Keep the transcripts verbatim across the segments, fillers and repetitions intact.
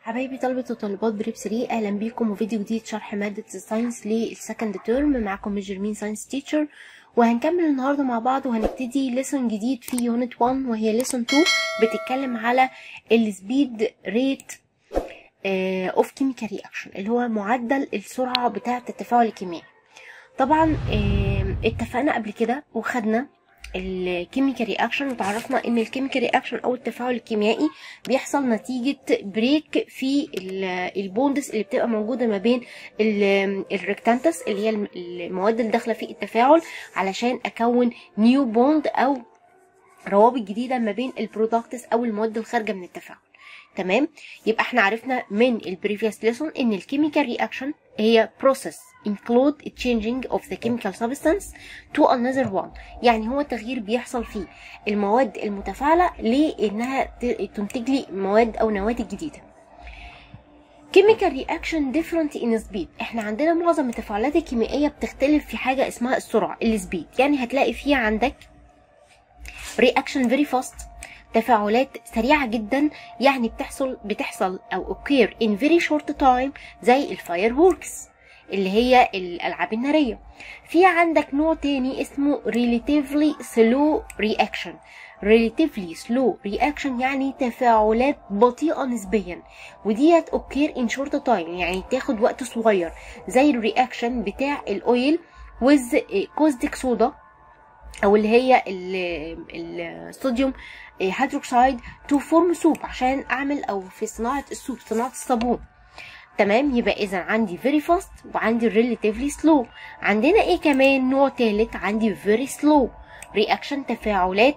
حبايبي طلبة وطالبات بريب ثلاثة، اهلا بيكم وفيديو جديد شرح مادة الساينس للسكند تيرم. معاكم مس جيرمين ساينس تيتشر، وهنكمل النهارده مع بعض وهنبتدي ليسون جديد في يونت واحد وهي ليسون اتنين بتتكلم على السبيد ريت اوف كيميكال رياكشن، اللي هو معدل السرعة بتاعة التفاعل الكيميائي. طبعا اتفقنا قبل كده وخدنا الكيميكال رياكشن وتعرفنا ان الكيميكال رياكشن او التفاعل الكيميائي بيحصل نتيجة بريك في البوندس اللي بتبقى موجودة ما بين الريكتانتس اللي هي المواد اللي داخلة في التفاعل علشان اكون نيو بوند او روابط جديدة ما بين البرودكتس او المواد الخارجة من التفاعل. تمام، يبقى احنا عرفنا من البريفيوس ليسون ان الكيميكال رياكشن هي process include changing of the chemical substance to another one، يعني هو تغيير بيحصل فيه المواد المتفاعلة لانها تنتج لي مواد او نواتج جديدة. chemical reaction different in speed، احنا عندنا معظم التفاعلات الكيميائية بتختلف في حاجة اسمها السرعة السبيد، يعني هتلاقي فيها عندك reaction very fast، تفاعلات سريعة جدا، يعني بتحصل بتحصل او occur in very short time زي الفاير ووركس اللي هي الالعاب النارية. في عندك نوع تاني اسمه relatively slow reaction. relatively slow reaction يعني تفاعلات بطيئة نسبيا، وديت occur in short time يعني تاخد وقت صغير، زي الرياكشن بتاع الاويل with caustic soda او اللي هي الصوديوم هيدروكسيد تو فورم سوب عشان اعمل او في صناعه السوب صناعه الصابون. تمام، يبقى اذا عندي very fast وعندي relatively slow. عندنا ايه كمان نوع ثالث؟ عندي very slow reaction، تفاعلات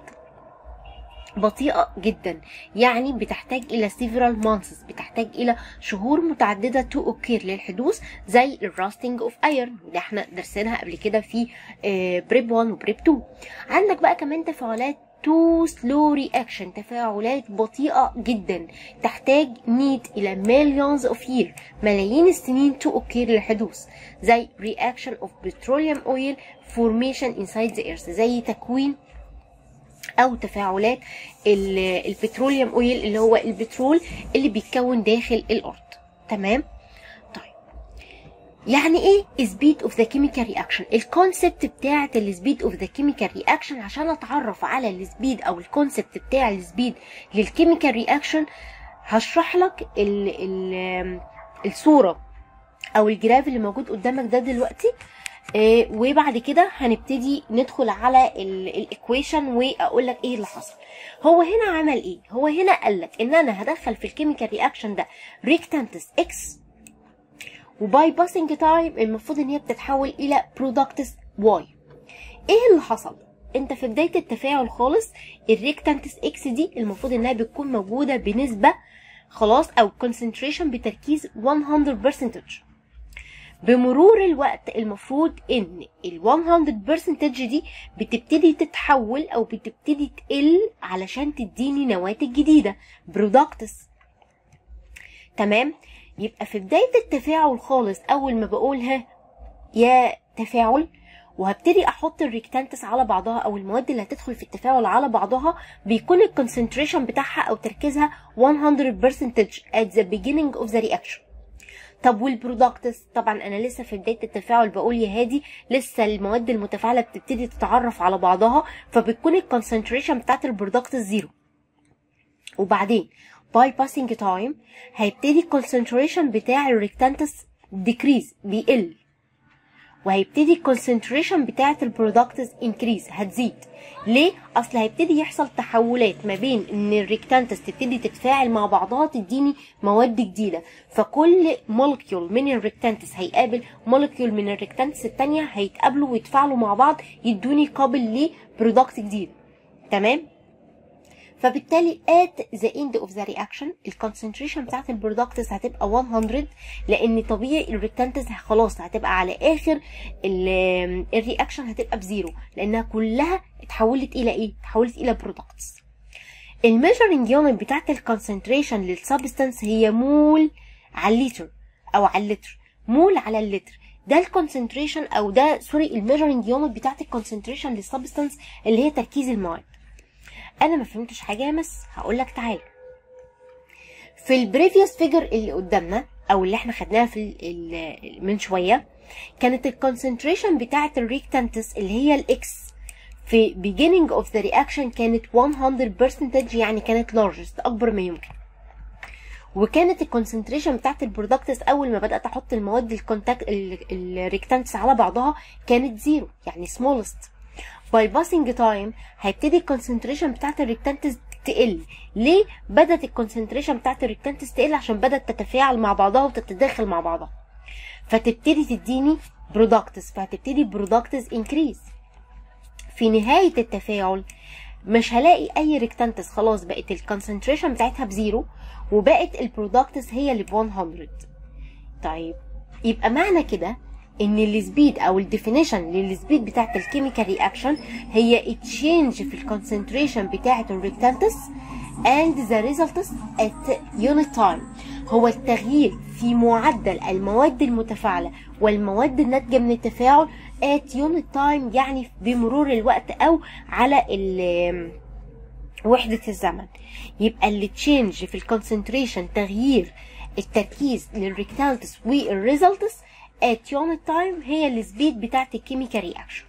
بطيئة جدا، يعني بتحتاج الى several months، بتحتاج الى شهور متعددة to occur للحدوث، زي الراستنج اوف ايرن، وده احنا درسناها قبل كده في بريب واحد وبريب اتنين. عندك بقى كمان تفاعلات to slow reaction، تفاعلات بطيئة جدا تحتاج need الى millions of years، ملايين السنين to occur للحدوث، زي reaction of petroleum oil formation inside the earth، زي تكوين او تفاعلات البتروليوم اويل اللي هو البترول اللي بيتكون داخل الارض. تمام، طيب يعني ايه سبيد اوف ذا كيميكال رياكشن؟ الكونسبت بتاعه السبيد اوف ذا كيميكال رياكشن، عشان اتعرف على السبيد او الكونسبت بتاع السبيد للكيميكال رياكشن هشرح لك ال ال الصوره او الجراف اللي موجود قدامك ده دلوقتي، إيه، وبعد كده هنبتدي ندخل على الايكويشن واقول لك ايه اللي حصل. هو هنا عمل ايه؟ هو هنا قال لك ان انا هدخل في الكيميكال رياكشن ده ريكتانتس اكس، وباي باسنج تايم المفروض ان هي بتتحول الى برودكتس واي. ايه اللي حصل؟ انت في بدايه التفاعل خالص الريكتانتس اكس دي المفروض انها بتكون موجوده بنسبه خلاص او كونسنتريشن بتركيز مية بالمية. بمرور الوقت المفروض ان ال مية بالمية دي بتبتدي تتحول او بتبتدي تقل علشان تديني نواتج جديدة برودكتس. تمام، يبقى في بداية التفاعل خالص اول ما بقولها يا تفاعل وهبتدي احط الريكتانتس على بعضها او المواد اللي هتدخل في التفاعل على بعضها، بيكون الكونسنتريشن بتاعها او تركيزها مية بالمية at the beginning of the reaction. طب والبرودكتس؟ طبعا انا لسه في بدايه التفاعل بقول يا هادي لسه المواد المتفاعله بتبتدي تتعرف على بعضها، فبتكون الكونسنتريشن بتاعت البرودكتس زيرو. وبعدين باي باسنج تايم هيبتدي الكونسنتريشن بتاع الريكتانتس ديكريز بيقل، وهيبتدي الكونسنتريشن بتاعت البرودكتس انكريز هتزيد. ليه؟ اصل هيبتدي يحصل تحولات ما بين ان الريكتانتس تبتدي تتفاعل مع بعضها تديني مواد جديده، فكل مولكيول من الريكتانتس هيقابل مولكيول من الريكتانتس الثانيه، هيتقابلوا ويتفاعلوا مع بعض يدوني قابل لبرودكت جديد. تمام، فبالتالي at the end of the reaction الكونسنتريشن بتاعت البرودكتس هتبقى مية، لان طبيعي الريكتانتس خلاص هتبقى على اخر الرياكشن هتبقى بزيرو، لانها كلها اتحولت الى ايه؟ اتحولت الى برودكتس. الميجرنج يونت بتاعت الكونسنتريشن للسبستانس هي مول على اللتر او على اللتر، مول على اللتر، ده الكونسنتريشن او ده سوري الميجرنج يونت بتاعت الكونسنتريشن للسبستانس اللي هي تركيز المواد. انا ما فهمتش حاجه يا مس، هقول لك تعالى. في البريفيوس فيجر اللي قدامنا او اللي احنا خدناها في ال ال من شويه، كانت الكونسنتريشن بتاعه الريكتانتس اللي هي الاكس في beginning of the reaction كانت مية بالمية، يعني كانت largest اكبر ما يمكن. وكانت الكونسنتريشن بتاعت البرودكتس اول ما بدات احط المواد الكونتاكت الريكتانتس على بعضها كانت زيرو، يعني smallest. باي باسنج تايم هيبتدي الكونسنتريشن بتاعت الريكتانتس تقل. ليه بدات الكونسنتريشن بتاعت الريكتانتس تقل؟ عشان بدات تتفاعل مع بعضها وتتداخل مع بعضها، فتبتدي تديني برودكتس، فهتبتدي برودكتس انكريز. في نهايه التفاعل مش هلاقي اي ريكتانتس، خلاص بقت الكونسنتريشن بتاعتها بزيرو وبقت البرودكتس هي اللي ب مية. طيب يبقى معنى كده ان السبيد او الديفينيشن للسبيد بتاعت الكيميكال رياكشن هي تشينج في الكونسنتريشن بتاعت الريكتانتس and the results at unit time، هو التغيير في معدل المواد المتفاعلة والمواد الناتجة من التفاعل at unit time، يعني بمرور الوقت او على وحدة الزمن. يبقى اللي تشينج في الكونسنتريشن تغيير التركيز للريكتانتس والريزلتس at unit time هي السبيد بتاعت الكيميكال رياكشن.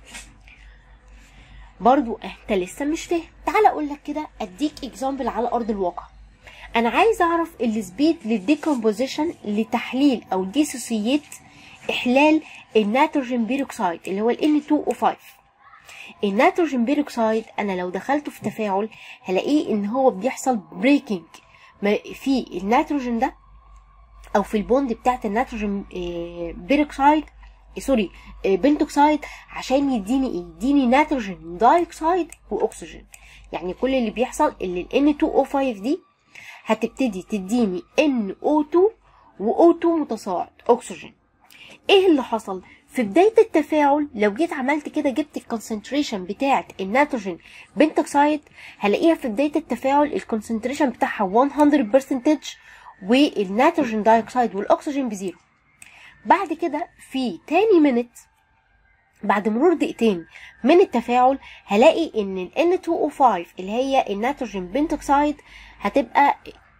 برضو انت لسه مش فاهم، تعال اقول لك كده، اديك اكزامبل على ارض الواقع. انا عايز اعرف السبيد للديكومبوزيشن لتحليل او ديسوسييت احلال النيتروجين بيروكسيد اللي هو ال إن تو أو فايف. النيتروجين بيروكسيد انا لو دخلته في تفاعل هلاقيه ان هو بيحصل بريكنج في النيتروجين ده او في البوند بتاعت النيتروجين بيروكسيد سوري بنتوكسيد، عشان يديني ايه؟ يديني نيتروجين دايوكسيد واكسجين. يعني كل اللي بيحصل ان ال إن تو أو فايف دي هتبتدي تديني إن أو تو و أو تو متصاعد اكسجين. ايه اللي حصل في بدايه التفاعل؟ لو جيت عملت كده جبت الكونسنتريشن بتاعه النيتروجين بنتوكسيد هلاقيها في بدايه التفاعل الكونسنتريشن بتاعها مية بالمية والنيتروجين دايوكسيد والاكسجين بزيرو. بعد كده في تاني منت بعد مرور دقيقتين من التفاعل هلاقي ان ال إن تو أو فايف اللي هي النيتروجين بنتوكسيد هتبقى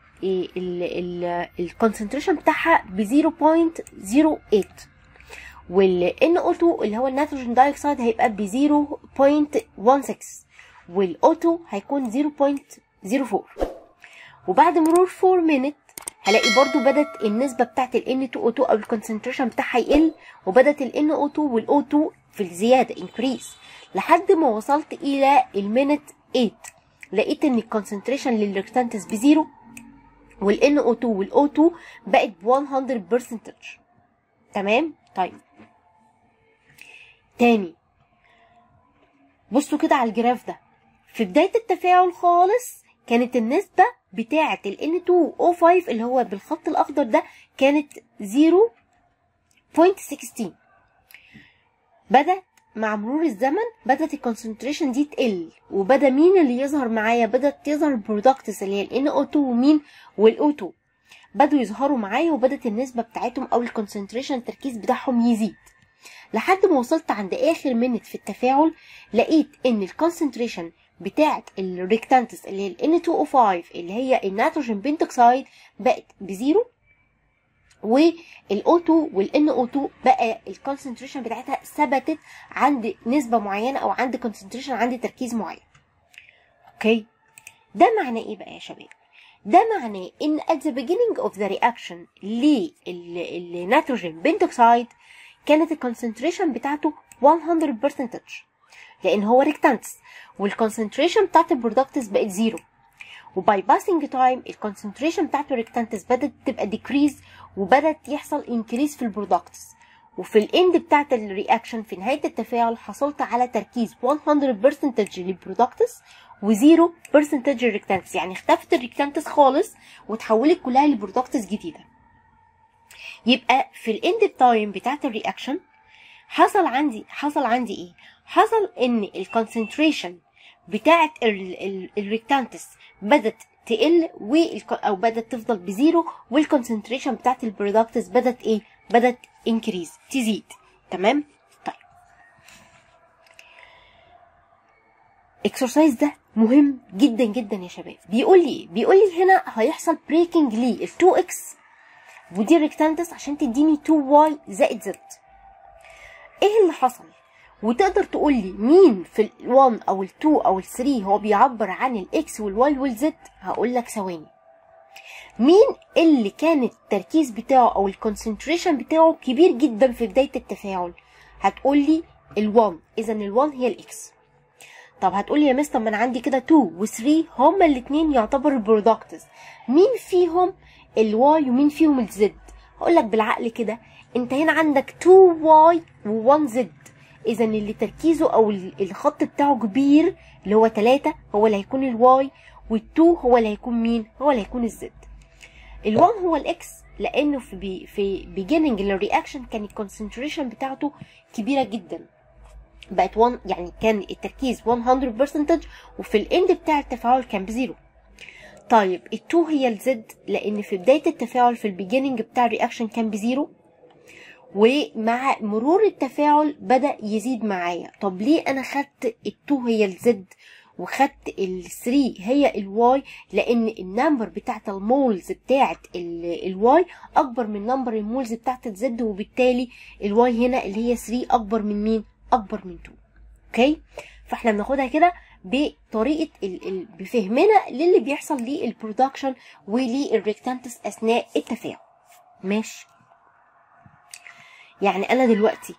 الكونسنتريشن بتاعها ب صفر فاصلة صفر تمانية، وال إن أو تو اللي هو النيتروجين دايوكسيد هيبقى ب صفر فاصلة واحد ستة، وال أو تو هيكون صفر فاصلة صفر أربعة. وبعد مرور أربعة مينت هلاقي برضو بدت النسبة بتاعت ال إن تو أو تو او الكونسنتريشن بتاعها يقل، وبدت ال إن أو تو وال أو تو في الزيادة increase لحد ما وصلت الى المينت تمانية. لقيت ان الكونسنتريشن للريكتانتس بزيرو وال إن أو تو وال أو تو بقت ب مية بالمية. تمام. طيب تاني بصوا كده على الجراف ده، في بداية التفاعل خالص كانت النسبة بتاعة ال إن تو أو فايف اللي هو بالخط الأخضر ده كانت صفر فاصلة ستة عشر. بدأ مع مرور الزمن بدأت الكونسنتريشن دي تقل، وبدأ مين اللي يظهر معايا؟ بدأت تظهر البرودكتس اللي هي ال إن أو تو ومين وال أو تو بدأوا يظهروا معايا، وبدأت النسبة بتاعتهم أو الكونسنتريشن التركيز بتاعهم يزيد لحد ما وصلت عند آخر منت في التفاعل. لقيت إن الكونسنتريشن بتاعت الريكتانتس اللي هي ال إن تو أو فايف اللي هي النيتروجين بنتوكسيد بقت بزيرو، وال أو تو وال إن أو تو بقى الكونسنتريشن بتاعتها ثبتت عند نسبة معينة او عند كونسنتريشن عند تركيز معين. اوكي، ده معناه ايه بقى يا شباب؟ ده معناه ان at the beginning of the reaction للنيتروجين بنتوكسيد كانت الكونسنتريشن بتاعته مية بالمية لان هو ريكتانتس، والكونسنتريشن بتاعت البرودكتس بقت زيرو. وباي باسنج تايم الكونسنتريشن بتاعت الريكتانتس بدات تبقى ديكريز وبدات يحصل انكريز في البرودكتس. وفي الاند بتاعت الرياكشن في نهايه التفاعل حصلت على تركيز مية بالمية للبرودكتس وزيرو بالمية للريكتانتس، يعني اختفت الريكتانتس خالص وتحولت كلها لبرودكتس جديده. يبقى في الاند تايم بتاعت الرياكشن حصل عندي حصل عندي ايه؟ حصل ان الكونسنتريشن بتاعت الريكتانتس بدت تقل او بدت تفضل بزيرو، والكونسنتريشن بتاعت البرودكتس بدت ايه؟ بدت انكريز تزيد. تمام. طيب الاكسرسايز ده مهم جدا جدا يا شباب. بيقول لي ايه؟ بيقول لي هنا هيحصل بريكنج لل تو اكس ودي ريكتانتس عشان تديني تو واي زائد زد. ايه اللي حصل؟ وتقدر تقول لي مين في ال واحد او ال اتنين او ال تلاتة هو بيعبر عن الاكس والواي والزد؟ هقول لك ثواني. مين اللي كان التركيز بتاعه او الكونسنتريشن بتاعه كبير جدا في بدايه التفاعل؟ هتقول لي ال واحد، اذا ال واحد هي الاكس. طب هتقول لي يا مستر ما انا عندي كده اتنين و تلاتة هما الاثنين يعتبروا البرودكتس، مين فيهم الواي ومين فيهم الزد؟ هقول لك بالعقل كده، انت هنا عندك اتنين واي و واحد زد، اذا اللي تركيزه او الخط بتاعه كبير اللي هو تلاتة هو اللي هيكون الواي، وال2 هو اللي هيكون مين؟ هو اللي هيكون الزد. ال1 هو الاكس لانه في بي في beginning الرياكشن كان الكونسنتريشن بتاعته كبيره جدا، بقت واحد يعني كان التركيز مية بالمية، وفي الاند بتاع التفاعل كان بزيرو. طيب ال2 هي الزد لان في بدايه التفاعل في البيجيننج بتاع الرياكشن كان بزيرو، ومع مرور التفاعل بدا يزيد معايا. طب ليه انا خدت ال2 هي الزد وخدت ال تلاتة هي الواي؟ لان النمبر بتاعت المولز بتاعت الواي اكبر من نمبر المولز بتاعت الزد، وبالتالي الواي هنا اللي هي تلاتة اكبر من مين؟ اكبر من اتنين. اوكي، فاحنا بناخدها كده بطريقه ال ال بفهمنا للي بيحصل للبرودكشن وللريكتانتس اثناء التفاعل. ماشي، يعني انا دلوقتي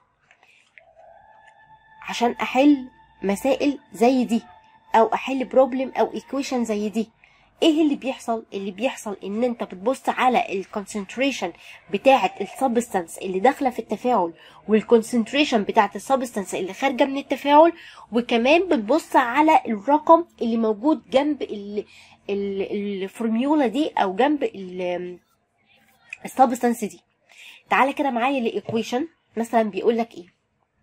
عشان احل مسائل زي دي او احل بروبلم او ايكويشن زي دي، ايه اللي بيحصل؟ اللي بيحصل ان انت بتبص على الكونسنتريشن بتاعه السبستانس اللي داخله في التفاعل والكونسنتريشن بتاعه السبستانس اللي خارجه من التفاعل، وكمان بتبص على الرقم اللي موجود جنب الفورميولا دي او جنب السبستانس دي. تعالى كده معايا للايكويشن. مثلا بيقول لك ايه؟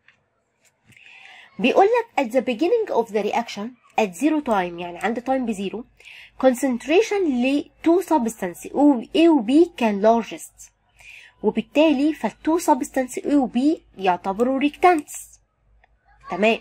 بيقول لك at the beginning of the reaction at zero time، يعني عند time بزيرو، concentration ل two substance A و B كان largest، وبالتالي فال two substance A و B يعتبروا reactants. تمام.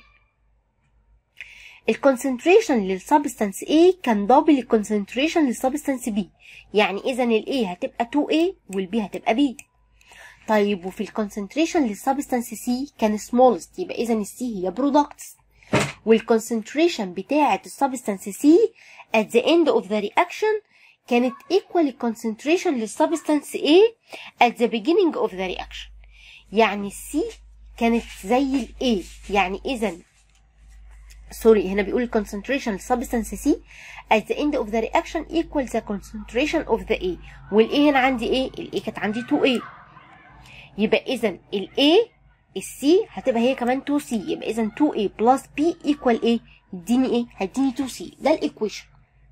الكونسنتريشن للسبستانس A كان دبل الكونسنتريشن للسبستانس B، يعني اذا ال A هتبقى تو A وال B هتبقى B. طيب وفي الكونسنتريشن للسبستانس C كان smallest، يبقى اذا ال C هي products، والكونسنتريشن بتاعة السبستانس C at the end of the reaction كانت equal الكونسنتريشن للسبستانس A at the beginning of the reaction، يعني C كانت زي ال A، يعني اذا سوري هنا بيقول الكونسنتريشن للسبستانس C at the end of the reaction equal the concentration of the A، وال A هنا عندي ايه؟ ال A كانت عندي تو A، يبقى اذا ال A ال C هتبقى هي كمان تو C، يبقى اذا تو A plus B equal ايه؟ يديني ايه؟ هيديني تو C. ده الايكويشن.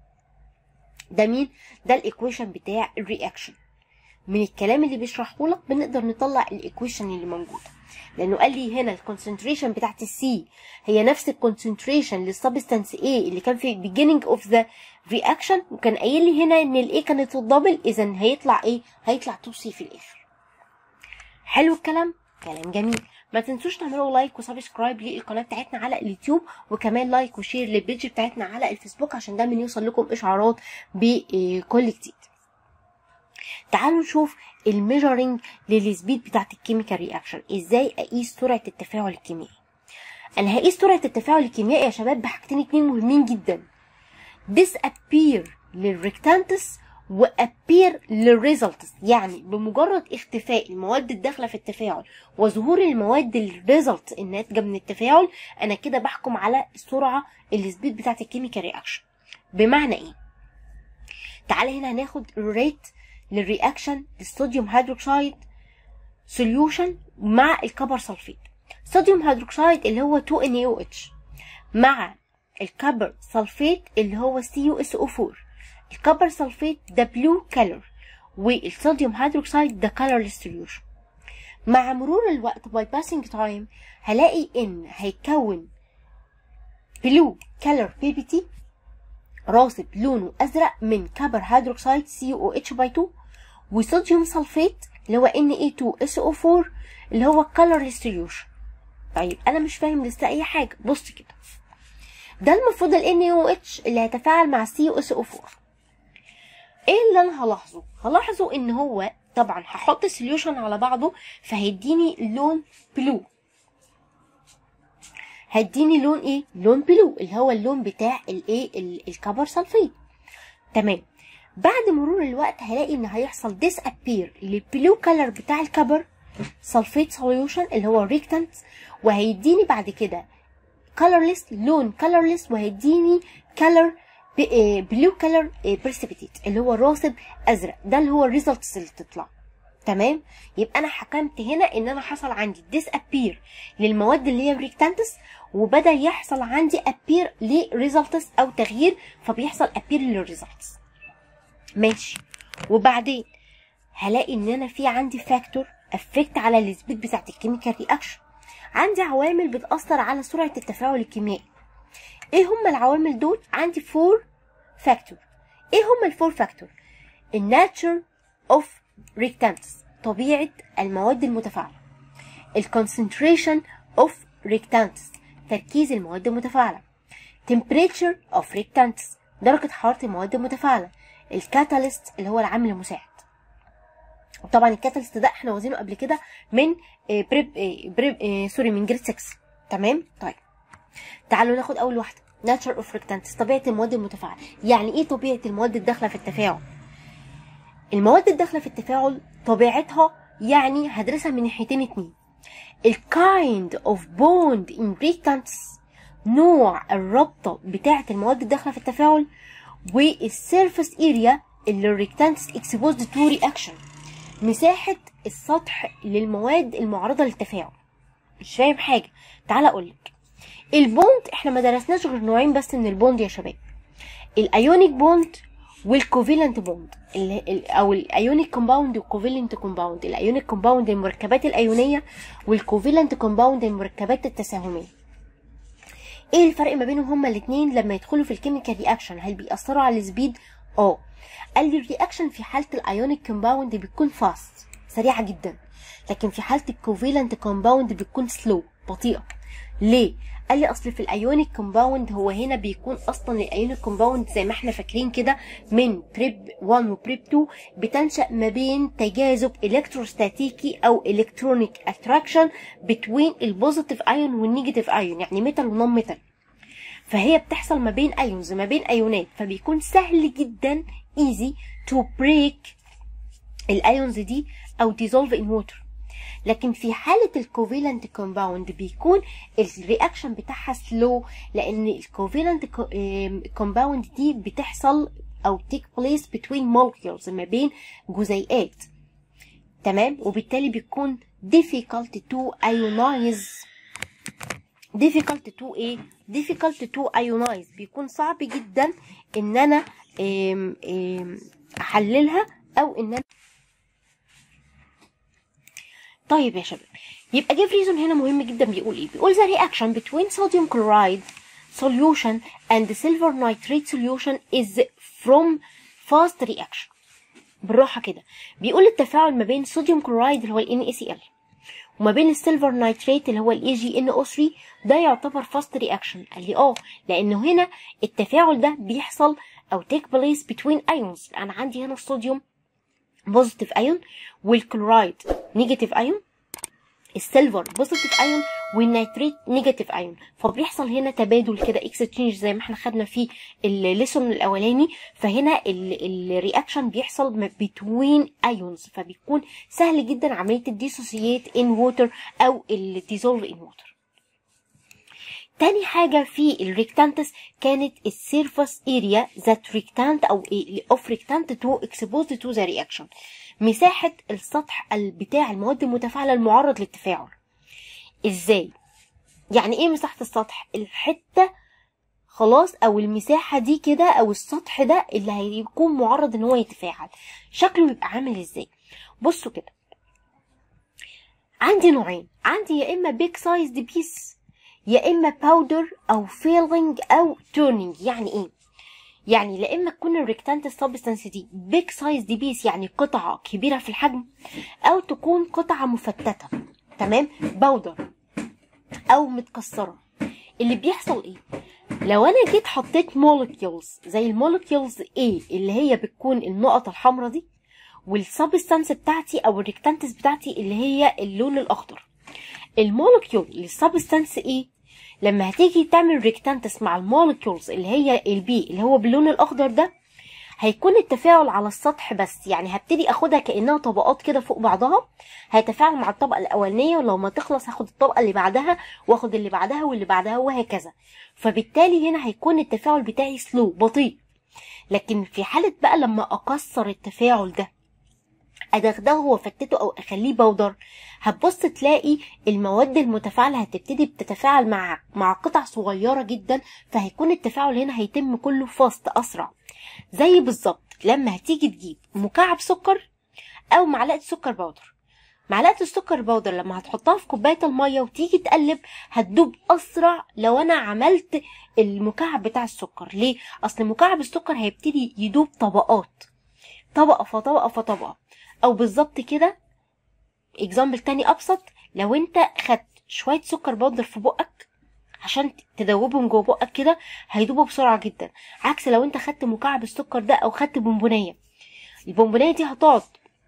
ده مين؟ ده الايكويشن بتاع الرياكشن. من الكلام اللي بيشرحه لك بنقدر نطلع الايكويشن اللي موجوده، لانه قال لي هنا الكونسنتريشن بتاعت السي هي نفس الكونسنتريشن للسبستانس A اللي كان في beginning of the reaction، وكان قايل لي هنا ان ال A كانت الدبل، اذا هيطلع ايه؟ هيطلع تو C في الاخر. حلو الكلام؟ كلام جميل. ما تنسوش تعملوا لايك وسبسكرايب للقناه بتاعتنا على اليوتيوب، وكمان لايك وشير للبيج بتاعتنا على الفيسبوك عشان دايما يوصل لكم اشعارات بكل جديد. تعالوا نشوف الميجرنج للسبيد بتاعت الكيميكال رياكشن. ازاي اقيس سرعه التفاعل الكيميائي؟ انا هقيس سرعه التفاعل الكيميائي يا شباب بحاجتين اتنين مهمين جدا: disappear للريكتانتس وابير للريزلتس، يعني بمجرد اختفاء المواد الداخله في التفاعل وظهور المواد الريزلت الناتجه من التفاعل، انا كده بحكم على السرعه السبيد بتاعت الكيميكال رياكشن. بمعنى ايه؟ تعالى هنا هناخد الريت للرياكشن للصوديوم هيدروكسيد سوليوشن مع الكبر سلفيت. صوديوم هيدروكسيد اللي هو تو إن إيه أو إتش مع الكبر سلفيت اللي هو سي يو إس أو فور. الكبر سلفيت ده بلو كالر، والصوديوم هيدروكسيد ده كالرلس سوليوشن. مع مرور الوقت باي باسنج تايم هلاقي ان هيكون بلو كالر بي بي تي راصب لونه ازرق من كبر هيدروكسيد سي او اتش باي تو، وصوديوم سلفيت اللي هو إن إيه تو إس أو فور اللي هو كالرلس سوليوشن. طيب انا مش فاهم لسه اي حاجه. بص كده، ده المفروض ال إن إيه أو إتش اللي هيتفاعل مع سي او اس او أربعة. ايه اللي انا هلاحظه؟ هلاحظه ان هو طبعا هحط سوليوشن على بعضه فهيديني لون بلو، هيديني لون ايه؟ لون بلو اللي هو اللون بتاع الايه الكبر سلفيت. تمام. بعد مرور الوقت هلاقي ان هيحصل ديس ابير للبلو كلر بتاع الكبر سلفيت سوليوشن اللي هو ريكتانت، وهيديني بعد كده colorless لون colorless، وهيديني color بلو كلر بريسبيتيت اللي هو راصد ازرق. ده اللي هو الريزلتس اللي تطلع. تمام. يبقى انا حكمت هنا ان انا حصل عندي ديس ابير للمواد اللي هي ريكتانتس، وبدا يحصل عندي ابير لريزلتس او تغيير، فبيحصل ابير للريزلتس. ماشي. وبعدين هلاقي ان انا في عندي فاكتور افكت على السبيد بتاعت الكيميكال رياكشن. عندي عوامل بتاثر على سرعه التفاعل الكيميائي. ايه هم العوامل دول؟ عندي فور فاكتور. ايه هم الفور فاكتور؟ الناتشر اوف ريكتانتس طبيعه المواد المتفاعله، الكونسنتريشن اوف ريكتانتس تركيز المواد المتفاعله، temperature اوف ريكتانتس درجه حراره المواد المتفاعله، الكاتاليست اللي هو العامل المساعد. وطبعا الكاتاليست ده احنا واخدينه قبل كده من بريب بريب سوري من جريد ستة. تمام. طيب تعالوا ناخد اول واحده ناتشر اوف ريكتانتس طبيعه المواد المتفاعله. يعني ايه طبيعه المواد الداخله في التفاعل؟ المواد الداخله في التفاعل طبيعتها يعني هدرسها من ناحيتين اتنين. الكايند اوف بوند ان ريكتانتس نوع الرابطه بتاعه المواد الداخله في التفاعل، والسيرفيس اريا اللي الريكتانتس اكسبوزد تو رياكشن مساحه السطح للمواد المعرضه للتفاعل. مش فاهم حاجه؟ تعال اقولك. البوند احنا ما درسناش غير نوعين بس من البوند يا شباب، الايونيك بوند والكوفالنت بوند او الايونيك كومباوند والكوفالنت كومباوند. الايونيك كومباوند المركبات الايونيه، والكوفالنت كومباوند المركبات التساهميه. ايه الفرق ما بينهم هما الاثنين لما يدخلوا في الكيميكال رياكشن؟ هل بيأثروا على السبيد؟ اه. قال لي الرياكشن في حاله الايونيك كومباوند بتكون فاست سريعه جدا، لكن في حاله الكوفالنت كومباوند بتكون سلو بطيئه. ليه؟ قال لي اصل في الايونيك كومباوند هو هنا بيكون اصلا الايونيك كومباوند زي ما احنا فاكرين كده من بريب واحد وبريب اتنين بتنشا ما بين تجاذب الكتروستاتيكي او الكترونيك اتراكشن بتوين البوزيتيف ايون والنيجاتيف ايون، يعني ميتال ونون ميتال. فهي بتحصل ما بين ايونز ما بين ايونات، فبيكون سهل جدا easy to break الايونز دي او dissolve in water. لكن في حالة الكوفالنت كومباوند بيكون الرياكشن بتاعها سلو، لان الكوفالنت كومباوند دي بتحصل او take place between molecules ما بين جزيئات. تمام. وبالتالي بيكون difficult to ionize difficult to ايه difficult to ionize بيكون صعب جدا ان انا ام ام احللها او ان انا. طيب يا شباب، يبقى give reason هنا مهم جدا. بيقول ايه؟ بيقول the reaction between sodium chloride solution and silver nitrate solution is from fast reaction. بالراحه كده. بيقول التفاعل ما بين صوديوم كلورايد اللي هو ال إن إيه سي إل وما بين السيلفر نايتريت اللي هو ال إيه جي إن أو ثلاثة ده يعتبر فاست رياكشن. قال لي اه، لانه هنا التفاعل ده بيحصل او take place between ions. انا عندي هنا الصوديوم بوزيتيف ايون والكلورايد نيجاتيف ايون، السيلفر بوزيتيف ايون والنيتريت نيجاتيف ايون، فبيحصل هنا تبادل كده اكستشينج زي ما احنا خدنا في الليسون الاولاني. فهنا الرياكشن بيحصل بتوين ايونز، فبيكون سهل جدا عمليه الديسوسييت ان ووتر او الديزولف ان ووتر. تاني حاجة في الريكتانتس كانت السيرفس اريا ذات ريكتانت او اوف ريكتانت تو اكسبوزد تو ذا رياكشن، مساحة السطح بتاع المواد المتفاعلة المعرض للتفاعل. ازاي؟ يعني ايه مساحة السطح؟ الحتة خلاص او المساحة دي كده او السطح ده اللي هيكون معرض ان هو يتفاعل، شكله يبقى عامل ازاي؟ بصوا كده، عندي نوعين، عندي يا اما بيج سايز دي بيس يا اما باودر او فيلينج او تورنينج. يعني ايه؟ يعني لا اما تكون الريكتانت سبستانس دي بيج سايز دي بيس يعني قطعه كبيره في الحجم، او تكون قطعه مفتته. تمام، باودر او متكسره. اللي بيحصل ايه لو انا جيت حطيت molecules زي المولكيولز A اللي هي بتكون النقط الحمراء دي، والسبستانس بتاعتي او الريكتانتس بتاعتي اللي هي اللون الاخضر، المولكيول للسبستانس A لما هتيجي تعمل ريكتانتس مع المولكيولز اللي هي البي اللي هو باللون الاخضر ده، هيكون التفاعل على السطح بس، يعني هبتدي اخدها كانها طبقات كده فوق بعضها، هيتفاعل مع الطبقه الاولانيه ولو ما تخلص هاخد الطبقه اللي بعدها واخد اللي بعدها واللي بعدها وهكذا. فبالتالي هنا هيكون التفاعل بتاعي سلو بطيء. لكن في حاله بقى لما اكسر التفاعل ده، ادغدغه وافتته او اخليه بودر، هتبص تلاقي المواد المتفاعله هتبتدي بتتفاعل مع مع قطع صغيره جدا، فهيكون التفاعل هنا هيتم كله فاست اسرع. زي بالظبط لما هتيجي تجيب مكعب سكر او معلقه سكر بودر. معلقه السكر بودر لما هتحطها في كوبايه الميه وتيجي تقلب هتدوب اسرع لو انا عملت المكعب بتاع السكر. ليه؟ اصل مكعب السكر هيبتدي يدوب طبقات، طبقه فطبقه فطبقه. او بالظبط كده اكزامبل تاني ابسط، لو انت خدت شويه سكر بودر في بقك عشان تدوبهم جوه بقك كده هيدوبوا بسرعه جدا، عكس لو انت خدت مكعب السكر ده او خدت بونبونيه. البونبونيه دي هتقعد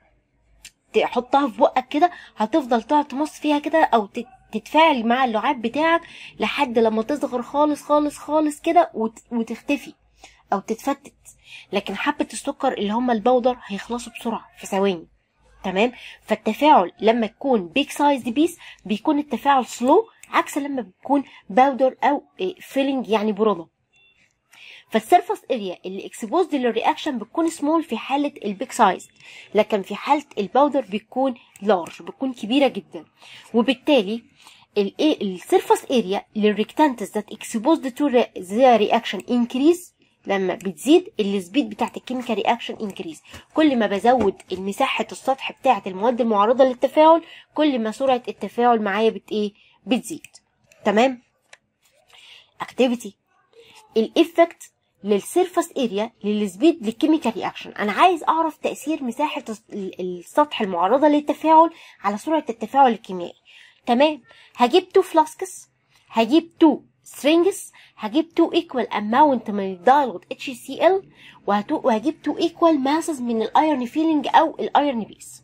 تحطها في بقك كده، هتفضل تقعد تمص فيها كده او تتفاعل مع اللعاب بتاعك لحد لما تصغر خالص خالص خالص كده وتختفي او تتفتت. لكن حبه السكر اللي هم البودر هيخلصوا بسرعه في ثواني. تمام؟ فالتفاعل لما يكون بيج سايز بيس بيكون التفاعل سلو، عكس لما بيكون باودر او فيلينج يعني برودة. فالسيرفس اريا اللي اكسبوزد للرياكشن بتكون سمول في حاله البيج سايز، لكن في حاله الباودر بتكون لارج، بتكون كبيره جدا. وبالتالي السيرفس اريا للريكتانتس ذات اكسبوزد تو ذا رياكشن انكريز، لما بتزيد السبيد بتاعت الكيميكال رياكشن انكريز. كل ما بزود مساحه السطح بتاعت المواد المعرضه للتفاعل كل ما سرعه التفاعل معايا بت ايه بتزيد. تمام؟ اكتيفيتي الايفكت للسيرفس اريا للسبيد للكيميكال رياكشن. انا عايز اعرف تاثير مساحه السطح المعرضه للتفاعل على سرعه التفاعل الكيميائي. تمام؟ هجيب تو فلاسكس، هجيب تو strings، هجيب تو equal amount من الدايلوت اتش سي ال، وهجيب تو equal masses من الايرن فيلينج او الايرن بيس.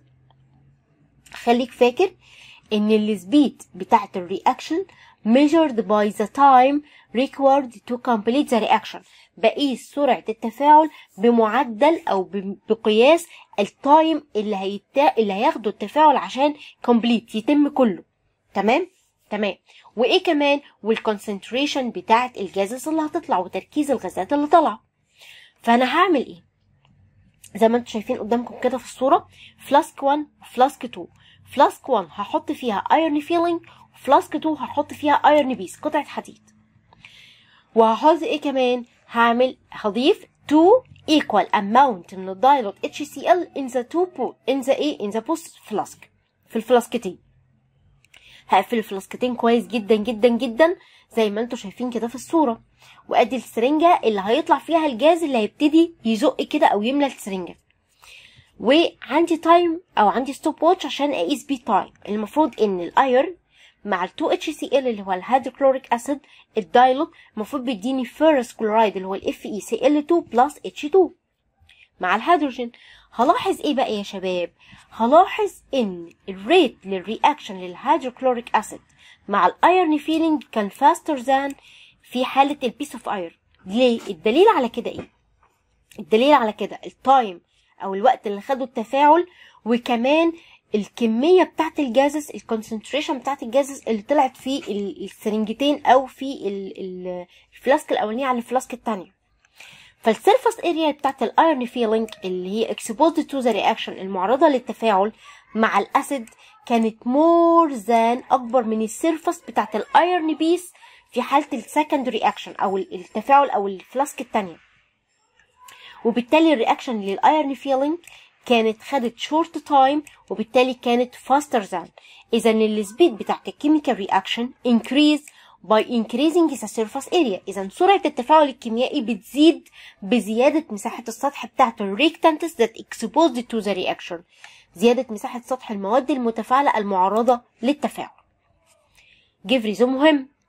خليك فاكر ان السبيد بتاعت الرياكشن measured by the time required to complete the reaction. بقيس سرعة التفاعل بمعدل او بقياس التايم اللي هيتا... اللي هياخده التفاعل عشان complete يتم كله. تمام؟ تمام. وايه كمان؟ والكونسنتريشن بتاعت الجازز اللي هتطلع وتركيز الغازات اللي طالعه. فانا هعمل ايه؟ زي ما انتم شايفين قدامكم كده في الصوره، فلاسك واحد وفلاسك اتنين. فلاسك واحد هحط فيها ايرن فيلينج، وفلاسك اتنين هحط فيها ايرن بيس قطعه حديد. وهحط ايه كمان؟ هعمل هضيف تو equal amount من الدايلوت اتش سي ال in the two pot in the ايه in the post فلاسك، في الفلاسكتين. هقفل الفلاسكتين كويس جدا جدا جدا زي ما انتم شايفين كده في الصوره، وادي السرنجه اللي هيطلع فيها الجاز اللي هيبتدي يزق كده او يملى السرنجه. وعندي تايم او عندي ستوب واتش عشان اقيس بيه تايم. المفروض ان الايرن مع ال تو اتش سي ال اللي هو الهيدروكلوريك اسيد الدايلوت المفروض بيديني فيرس كلورايد اللي هو الاف اي سي ال اتنين بلس اتش اتنين مع الهيدروجين. هلاحظ ايه بقى يا شباب؟ هلاحظ ان الريت للرياكشن للهيدروكلوريك اسيد مع الايرن فيلينج كان فاستر ذان في حاله البيس اوف ايرن. ليه؟ الدليل على كده ايه؟ الدليل على كده التايم او الوقت اللي خده التفاعل، وكمان الكميه بتاعت الجازز، الكونسنتريشن بتاعت الجازز اللي طلعت في السرنجتين او في الفلاسك الاولانيه على الفلاسك الثانيه. فالسيرفس اريا بتاعت الايرن فيلينج اللي هي exposed to the reaction المعرضه للتفاعل مع الاسيد كانت مور ذان اكبر من السيرفس بتاعت الايرن بيس في حاله السكند رياكشن او التفاعل او الفلاسك الثانيه. وبالتالي الرياكشن للايرن فيلينج كانت خدت شورت تايم، وبالتالي كانت فاستر ذان. اذا السبيد بتاعت الكيميكال رياكشن increase by increasing the surface area. اذا سرعه التفاعل الكيميائي بتزيد بزياده مساحه السطح بتاعت الريكتانتس that exposed to the reaction، زياده مساحه سطح المواد المتفاعله المعرضه للتفاعل. جيف ريزون مهم،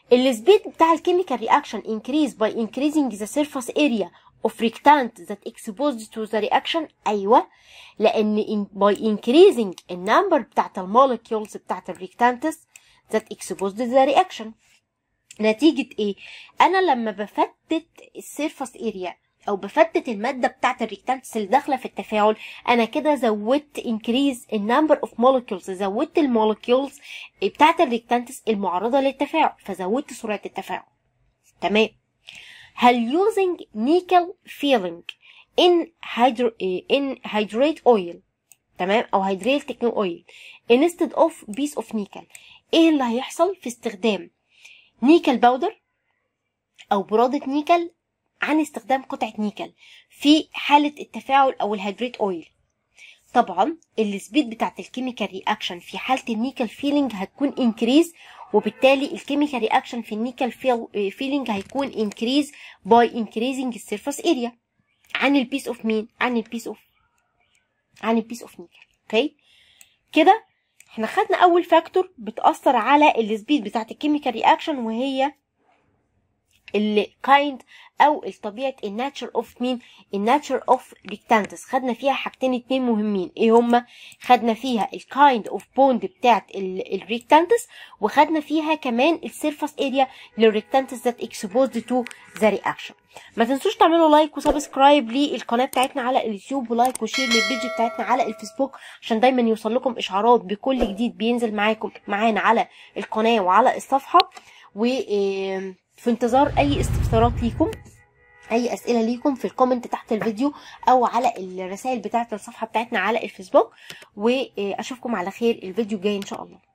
السبيد بتاع الكيميكال رياكشن increase by increasing the surface area of reactant that exposed to the reaction. ايوه، لان in by increasing النمبر بتاعت المولكيولز بتاعت الرياكتانتس that exposed to the reaction. نتيجة ايه؟ انا لما بفتت السيرفس اريا او بفتت المادة بتاعت الرياكتانتس اللي داخلة في التفاعل، انا كده زودت increase النمبر اوف molecules، زودت المولكيولز بتاعت الرياكتانتس المعرضة للتفاعل، فزودت سرعة التفاعل. تمام. هل using nickel filling in hydro in hydrate oil، تمام، او hydrated oil instead of piece of nickel، ايه اللي هيحصل في استخدام نيكل باودر او برادة نيكل عن استخدام قطعة نيكل في حالة التفاعل او الهيدريت اويل؟ طبعا السبيد بتاعت الكيميكال رياكشن في حالة النيكل فيلينج هتكون انكريز، وبالتالي الكيميكال رياكشن في النيكل فيلينج هيكون انكريز باي انكريزنج السيرفس اريا عن البيس اوف مين؟ عن البيس اوف عن البيس اوف نيكل. اوكي كده احنا خدنا اول فاكتور بتأثر على السبيد بتاعت الكيميكال رياكشن، وهي الكايند او الطبيعه الناتشر اوف مين؟ الناتشر اوف ريكتانتس. خدنا فيها حاجتين اتنين مهمين، ايه هما؟ خدنا فيها الكايند اوف بوند بتاعت الريكتانتس، وخدنا فيها كمان السيرفس اريا للريكتانتس ذات اكسبوزد تو ذا رياكشن. ما تنسوش تعملوا لايك وسبسكرايب للقناه بتاعتنا على اليوتيوب، ولايك وشير للبيج بتاعتنا على الفيسبوك عشان دايما يوصل لكم اشعارات بكل جديد بينزل معاكم معانا على القناه وعلى الصفحه. و في انتظار اي استفسارات ليكم، اي اسئله ليكم في الكومنت تحت الفيديو او على الرسائل بتاعه الصفحه بتاعتنا على الفيسبوك، واشوفكم على خير الفيديو الجاي ان شاء الله.